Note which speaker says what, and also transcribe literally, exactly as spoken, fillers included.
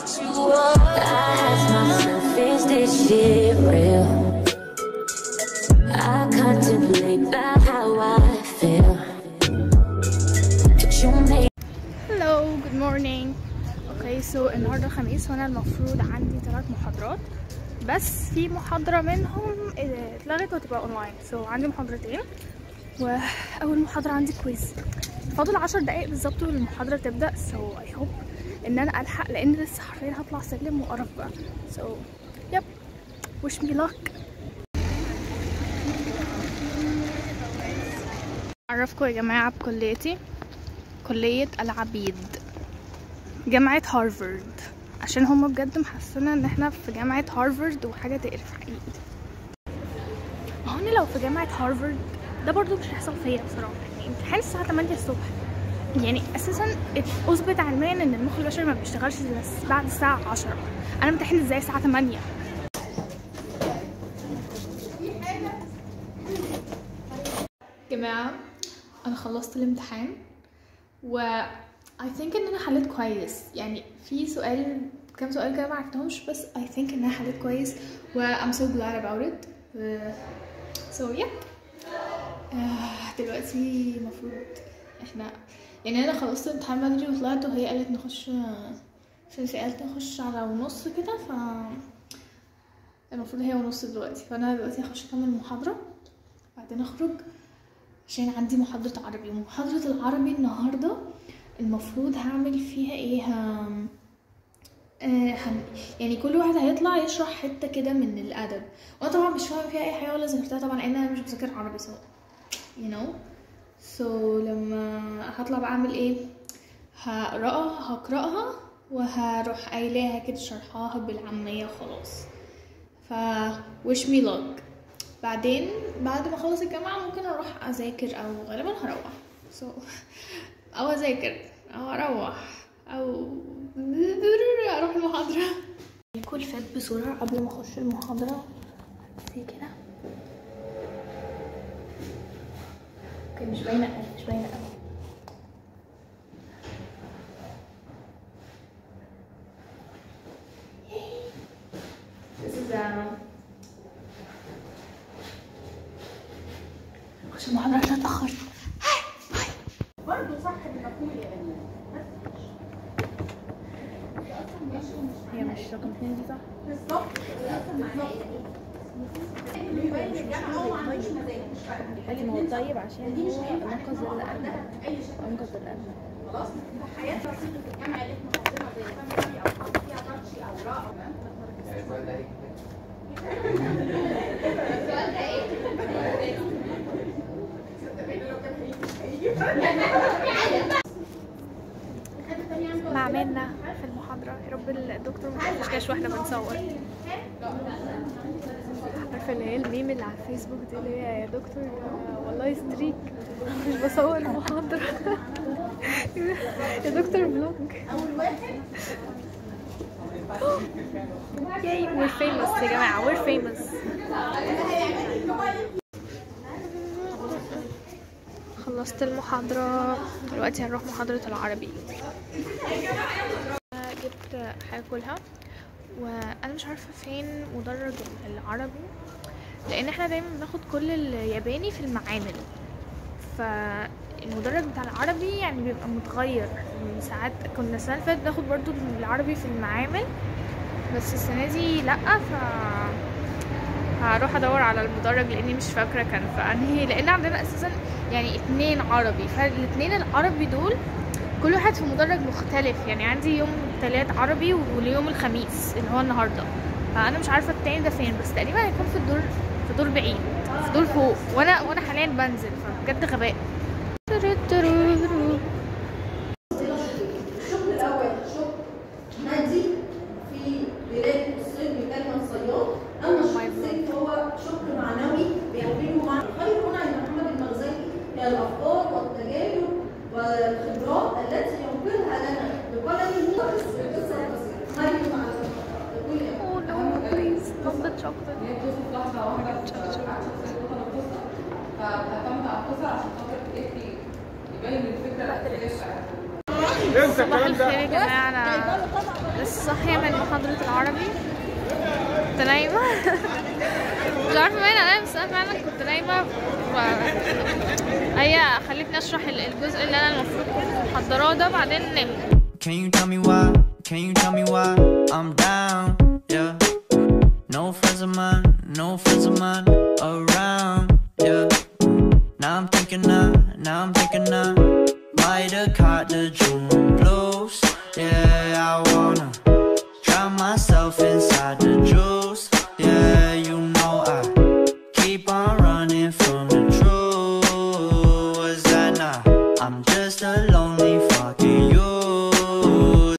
Speaker 1: you up. I ask myself, is this shit real? I contemplate about how I feel. You made.
Speaker 2: Hello, good morning. Okay, so النهارده الخميس وانا المفروض عندي ثلاث محاضرات، بس في محاضرة منهم اتلغت وتبقى اونلاين. سو so, عندي محاضرتين، واول محاضرة عندي كويز. فاضل عشر دقايق بالظبط والمحاضرة تبدأ. سو so, I hope ان انا الحق، لان لسه حرفيا هطلع سلم وقرف بقى. سو so, يب wish me luck. اعرفكم يا جماعة بكليتي، كلية العبيد، جامعة هارفارد، عشان هما بجد محسنة ان احنا في جامعة هارفارد وحاجة تقرف حقيقي. هون لو في جامعة هارفارد ده برضو مش هيحصل فيا بصراحة. يعني امتحان الساعة تمانية الصبح، يعني اساسا اثبت علميا ان المخ البشري ما بيشتغلش بس بعد الساعة عشرة. انا امتحن ازاي الساعة تمانية؟ جماعة انا خلصت الامتحان و I think ان انا حليت كويس. يعني في سؤال كام سؤال كده ما عرفتهمش، بس I think ان انا حليت كويس و I'm so glad about it. uh, so yeah uh, دلوقتي المفروض احنا، يعني انا خلصت الامتحان بدري وطلعت، وهي قالت نخش في قالت نخش على ونص كده، ف المفروض هي ونص دلوقتي. فانا دلوقتي هخش اكمل المحاضرة بعدين اخرج عشان عندي محاضرة عربي. ومحاضرة العربي النهارده المفروض هعمل فيها ايه؟ هم... آه هم... يعني كل واحد هيطلع يشرح حته كده من الادب، وانا طبعا مش فاهمه فيها اي حاجه ولا ذاكرتها طبعا، لان انا مش بذاكر عربي سو you know so لما هطلع بقى اعمل ايه؟ هقراها هقراها وهروح قايلاها كده شرحاها بالعاميه وخلاص. ف wish me luck. بعدين بعد ما اخلص الجامعه ممكن اروح اذاكر، او غالبا هروح so او اذاكر او اروح او اروح المحاضره. كل فات بسرعه قبل ما اخش المحاضره زي كده. اوكي مش باينه قوي مش باينه قوي This is um عشان المحاضره عشان اتاخرت. برضه صح المقول يا بني، هي مش رقم اتنين دي صح؟ بالظبط حالي ما هو طيب عشان هو انقذ اللي قبله، انقذ اللي قبله. خلاص حياة بسيطة في الجامعة اللي احنا حاطينها زي فاميلي او حاطط فيها تاتشي او راء. السؤال ده ايه؟ السؤال ده ايه؟ معملنا في المحاضرة. يا رب الدكتور ما يشوفناش واحنا بنصور. عارفة اللي هي الميم اللي على الفيسبوك دي اللي هي يا دكتور والله ستريك مش بصور المحاضرة. يا دكتور فلوج. ياي we're famous يا جماعة، we're famous. خلصت المحاضرة دلوقتي هنروح محاضرة العربي. جبت حاجة كلها وانا مش عارفة فين مدرج العربي، لان احنا دايما بناخد كل الياباني في المعامل، فالمدرج بتاع العربي يعني بيبقى متغير. ساعات كنا السنة اللي فاتت بناخد برضو العربي في المعامل، بس السنة دي لأ. ف هروح ادور على المدرج لاني مش فاكرة كان في انهي، لان عندنا اساسا يعني اتنين عربي، فالاتنين العربي دول كل واحد في مدرج مختلف. يعني عندي يوم تلات عربي واليوم الخميس اللي هو النهارده، فانا مش عارفه التاني ده فين، بس تقريبا هيكون في الدور في دور بعيد، في دور فوق، وانا وانا حاليا بنزل، فبجد غباء.
Speaker 3: الشغل الاول شغل مادي في بدايه الصيف بكلمه صياد، اما الصيف هو شغل معنوي بيحمله مع خير هنا عند محمد المغزالي هي الافكار والتجارب والخبرات التي ينقلها لنا بقلمه القصه القصيره. مريم على
Speaker 2: Oh no, please, not the chocolate.
Speaker 4: هي بتوصف لحظه واحده القصه، فبعتمد على القصه عشان خاطر تدي يبين الفكره الاساسيه بتاعتها.
Speaker 2: صباح الخير يا جماعة، أنا لسه صاحية من محاضرة العربي، كنت نايمة مش عارفة باين عليا بس أنا فعلا كنت نايمة و... هي خلتني أشرح الجزء اللي أنا المفروض كنت محضراه ده بعدين نمت.
Speaker 5: Can you tell me why? Can you tell me why I'm down? Yeah. No friends of mine, no friends of mine around.